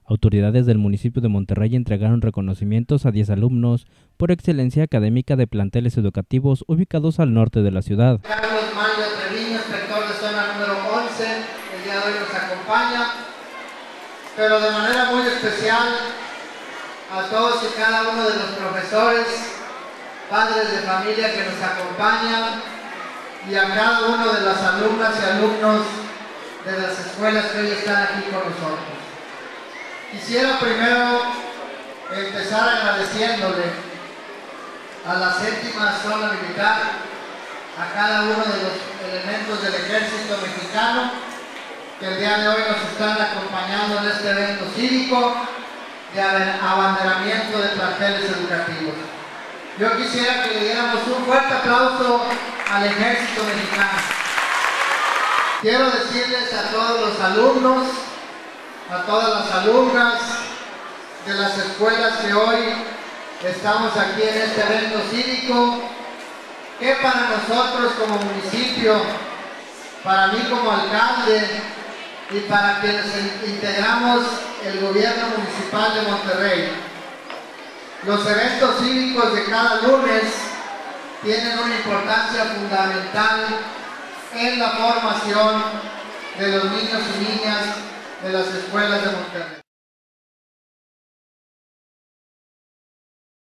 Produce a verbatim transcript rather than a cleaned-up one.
Autoridades del municipio de Monterrey entregaron reconocimientos a diez alumnos por excelencia académica de planteles educativos ubicados al norte de la ciudad. Carlos Mario Treviño, inspector de zona número once, el día de hoy nos acompaña, pero de manera muy especial a todos y cada uno de los profesores, padres de familia que nos acompañan y a cada uno de las alumnas y alumnos de las escuelas que hoy están aquí con nosotros. Quisiera primero empezar agradeciéndole a la séptima zona militar, a cada uno de los elementos del ejército mexicano que el día de hoy nos están acompañando en este evento cívico de abanderamiento de planteles educativos. Yo quisiera que le diéramos un fuerte aplauso al ejército mexicano. Quiero decirles a todos los alumnos, a todas las alumnas de las escuelas que hoy estamos aquí en este evento cívico, que para nosotros como municipio, para mí como alcalde y para quienes integramos el gobierno municipal de Monterrey, los eventos cívicos de cada lunes tienen una importancia fundamental en la formación de los niños y niñas de las escuelas de Monterrey.